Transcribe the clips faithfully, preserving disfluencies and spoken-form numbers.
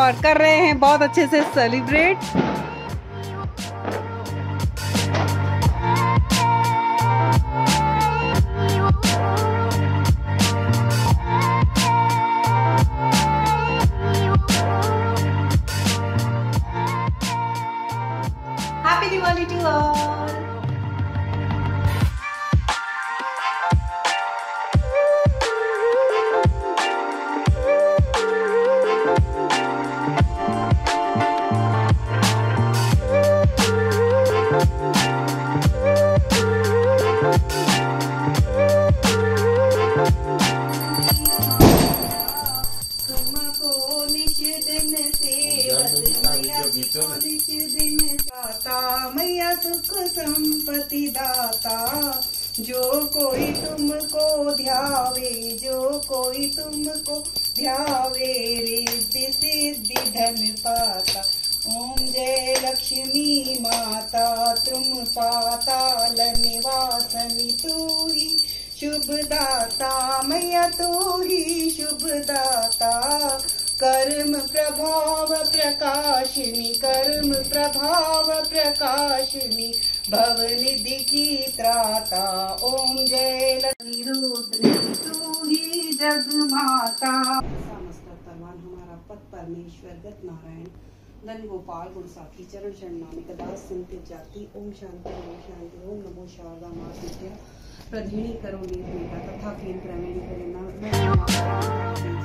और कर रहे हैं बहुत अच्छे से celebrate. Happy Diwali to all. मैया सुख संपत्ति दाता, जो कोई तुमको ध्यावे, जो कोई तुमको ध्यावे, रिद्धि सिद्धि धन पाता। ओम जय लक्ष्मी माता, तुम पाताल निवासनी, तू ही शुभ दाता, मैया तू ही शुभ दाता। कर्म प्रभाव प्रकाशिनी, कर्म प्रभाव प्रकाशिनी, भव निधि की त्राता। ओम जय लक्ष्मी रुद्र, तू ही जग माता। समस्तर्वान हमारा पद परमेश्वर गत नारायण धन गोपाल गुण साखी चरण शरणामी कदा संत जाति। ओम शांति ओम शांति ओम नमो शारदा माँ विद्या प्रधिनी करो निर्भीता तथा केन क्रमेण करेना।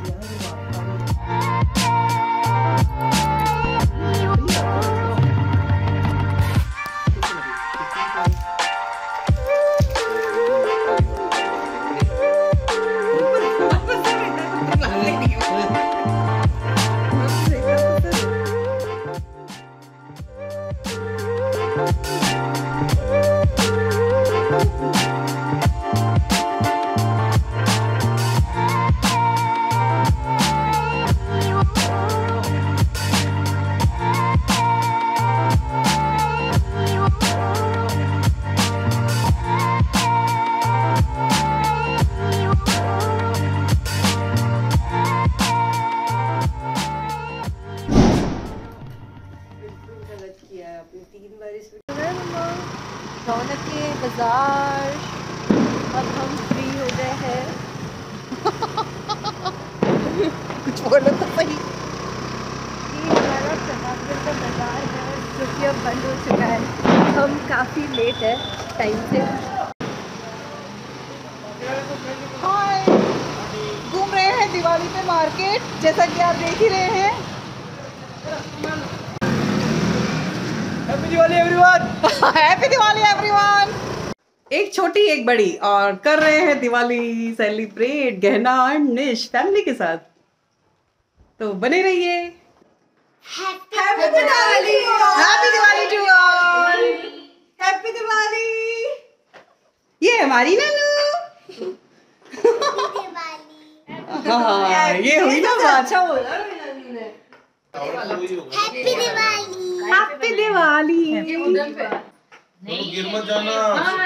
रौनक के बाजार अब हम फ्री हो गए हैं। कुछ बोलो तो सही। ये हमारा प्रतापगढ़ का बाजार है जो कि अब बंद हो चुका है। हम काफ़ी लेट है टाइम से। हाय, घूम रहे हैं दिवाली पे मार्केट, जैसा कि आप देख ही रहे हैं। Happy Diwali everyone. Happy Diwali everyone. एक छोटी एक बड़ी और कर रहे हैं Diwali celebrate Gehna and Nish family के साथ, तो बने रहिए। Happy Diwali. Happy Diwali to all. Happy Diwali. ये हमारी नानू। हाँ, ये हुई ना बात। अच्छा बोला नानू ने। हैप्पी दिवाली। हैप्पी दिवाली। गिर मत जाना।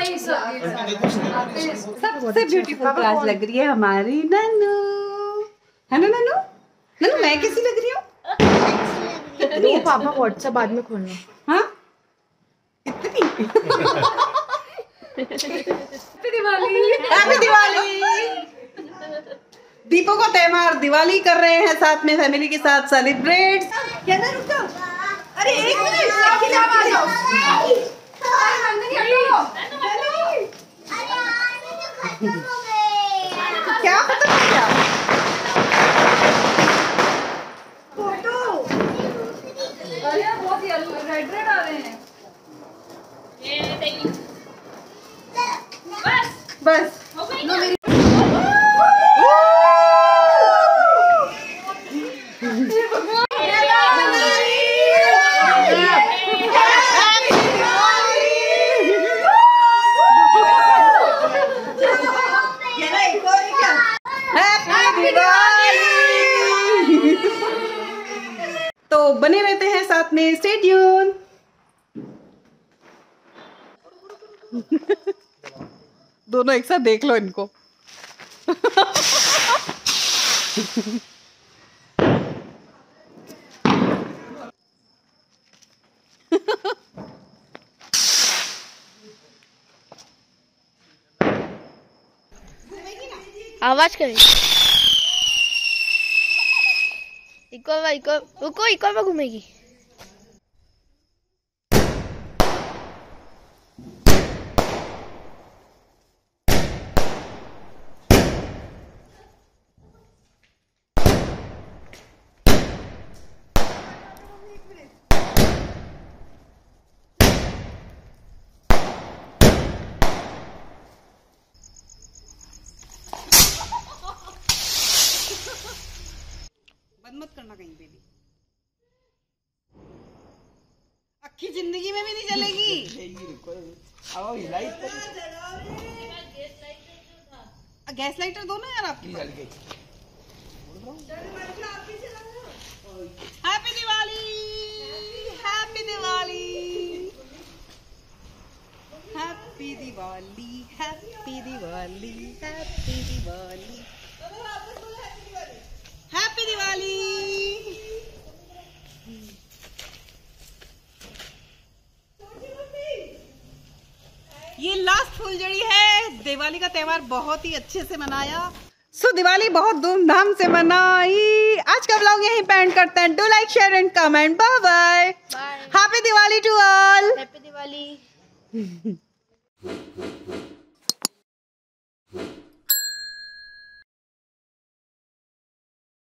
सबसे ब्यूटीफुल क्लास लग रही है हमारी नन्नू, है ना नन्नू? नन्नू मैं कैसी लग रही हूँ? कितनी है? पापा व्हाट्सएप बाद में खोलना। हाँ? कितनी? हैप्पी दिवाली। हैप्पी दिवाली। दीपों का त्योहार दिवाली कर रहे हैं साथ में फैमिली के साथ सेलिब्रेट। क्या ना रुको? अरे एक मिनट, लकी जाम आ जाओ। क्या खत्म हो गया? फोटो। अरे बहुत येलो रेड रेड आ रहे हैं। बस बस हो गई लो ना? मेरी। तो बने रहते हैं साथ में, स्टे ट्यून। दोनों एक साथ देख लो इनको। आवाज करें। इको इको रुको, इको में घूमेगी। बंद मत करना कहीं पे भी, अक्की जिंदगी में भी नहीं चलेगी। गैस लाइटर दो ना यार आपके पास। Happy Diwali, happy Diwali, happy Diwali, happy Diwali, happy Diwali, happy Diwali. ये लास्ट फुलझड़ी है। दिवाली का त्योहार बहुत ही अच्छे से मनाया। सो दिवाली बहुत धूमधाम से मनाई। आज का व्लॉग यहीं पे एंड करते हैं। Do like, share and comment. Bye bye. Happy Diwali to all. Happy Diwali.